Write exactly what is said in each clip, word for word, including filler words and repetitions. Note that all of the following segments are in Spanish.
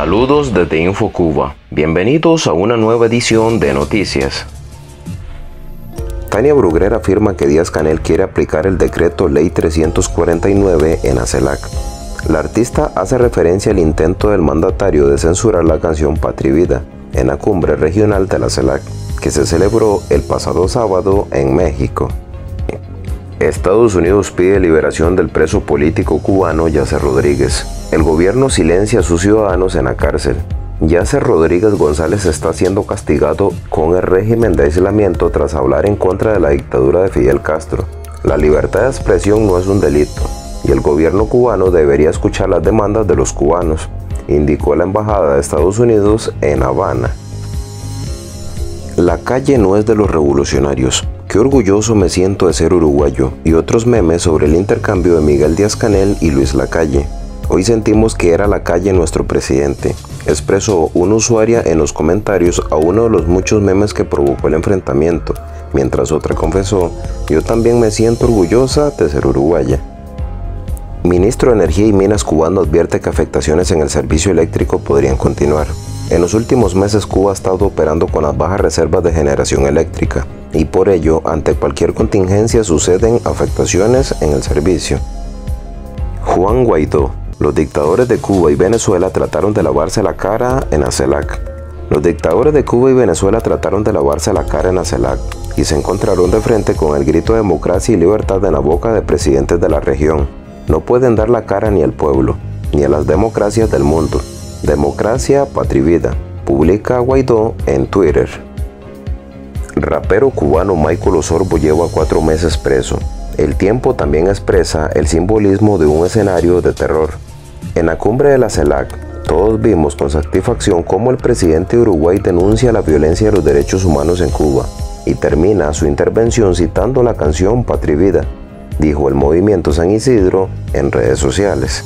Saludos desde InfoCuba. Bienvenidos a una nueva edición de Noticias. Tania Bruguera afirma que Díaz-Canel quiere aplicar el decreto Ley trescientos cuarenta y nueve en ACELAC. La artista hace referencia al intento del mandatario de censurar la canción Patria y Vida en la cumbre regional de la CELAC, que se celebró el pasado sábado en México. Estados Unidos pide liberación del preso político cubano Yacer Rodríguez. El gobierno silencia a sus ciudadanos en la cárcel. Yacer Rodríguez González está siendo castigado con el régimen de aislamiento tras hablar en contra de la dictadura de Fidel Castro. La libertad de expresión no es un delito y el gobierno cubano debería escuchar las demandas de los cubanos, indicó la embajada de Estados Unidos en Habana. La calle no es de los revolucionarios. Qué orgulloso me siento de ser uruguayo, y otros memes sobre el intercambio de Miguel Díaz-Canel y Luis Lacalle. Hoy sentimos que era Lacalle nuestro presidente, expresó una usuaria en los comentarios a uno de los muchos memes que provocó el enfrentamiento, mientras otra confesó: yo también me siento orgullosa de ser uruguaya. Ministro de Energía y Minas cubano advierte que afectaciones en el servicio eléctrico podrían continuar. En los últimos meses Cuba ha estado operando con las bajas reservas de generación eléctrica y por ello ante cualquier contingencia suceden afectaciones en el servicio. Juan Guaidó. Los dictadores de Cuba y Venezuela trataron de lavarse la cara en la CELAC. Los dictadores de Cuba y Venezuela trataron de lavarse la cara en la CELAC y se encontraron de frente con el grito de democracia y libertad en la boca de presidentes de la región. No pueden dar la cara ni al pueblo, ni a las democracias del mundo. Democracia, patria y vida, publica Guaidó en Twitter. Rapero cubano Michael Osorbo lleva cuatro meses preso. El Tiempo también expresa el simbolismo de un escenario de terror. En la cumbre de la CELAC, todos vimos con satisfacción cómo el presidente de Uruguay denuncia la violencia de los derechos humanos en Cuba y termina su intervención citando la canción Patria y Vida, dijo el Movimiento San Isidro en redes sociales.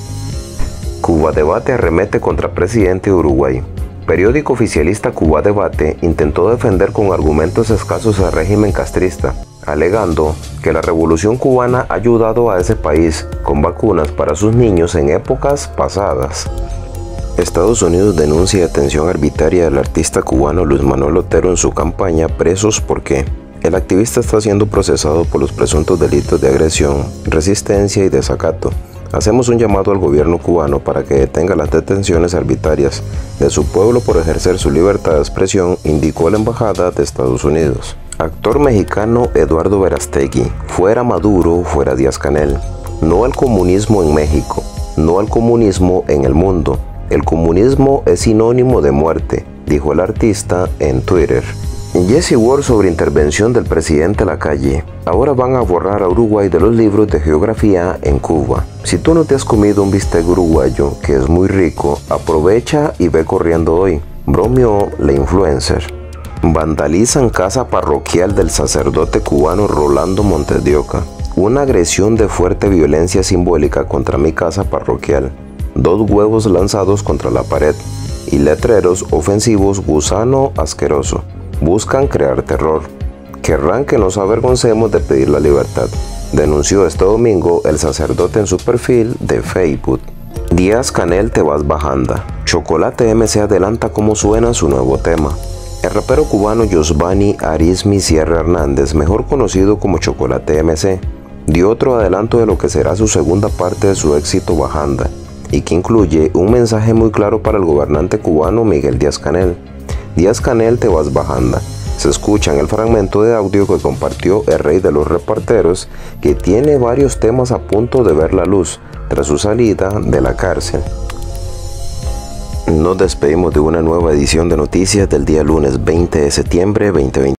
Cuba Debate arremete contra presidente de Uruguay. Periódico oficialista Cuba Debate intentó defender con argumentos escasos al régimen castrista, alegando que la revolución cubana ha ayudado a ese país con vacunas para sus niños en épocas pasadas. Estados Unidos denuncia detención arbitraria del artista cubano Luis Manuel Otero en su campaña Presos porque el activista está siendo procesado por los presuntos delitos de agresión, resistencia y desacato. Hacemos un llamado al gobierno cubano para que detenga las detenciones arbitrarias de su pueblo por ejercer su libertad de expresión, indicó la embajada de Estados Unidos. Actor mexicano Eduardo Verástegui. Fuera Maduro, fuera Díaz-Canel. No al comunismo en México, no al comunismo en el mundo. El comunismo es sinónimo de muerte, dijo el artista en Twitter. Jesse Ward sobre intervención del presidente Lacalle. Ahora van a borrar a Uruguay de los libros de geografía en Cuba. Si tú no te has comido un bistec uruguayo, que es muy rico, aprovecha y ve corriendo hoy, bromeó la influencer. Vandalizan casa parroquial del sacerdote cubano Rolando Montes de Oca. Una agresión de fuerte violencia simbólica contra mi casa parroquial. Dos huevos lanzados contra la pared y letreros ofensivos gusano asqueroso. Buscan crear terror. Querrán que nos avergoncemos de pedir la libertad, denunció este domingo el sacerdote en su perfil de Facebook. Díaz-Canel te vas bajando. Chocolate M C adelanta cómo suena su nuevo tema. El rapero cubano Yosvani Arizmi Sierra Hernández, mejor conocido como Chocolate M C, dio otro adelanto de lo que será su segunda parte de su éxito Bajanda, y que incluye un mensaje muy claro para el gobernante cubano Miguel Díaz-Canel. Díaz-Canel te vas bajando. Se escucha en el fragmento de audio que compartió el rey de los reporteros, que tiene varios temas a punto de ver la luz tras su salida de la cárcel. Nos despedimos de una nueva edición de noticias del día lunes veinte de septiembre de dos mil veinte.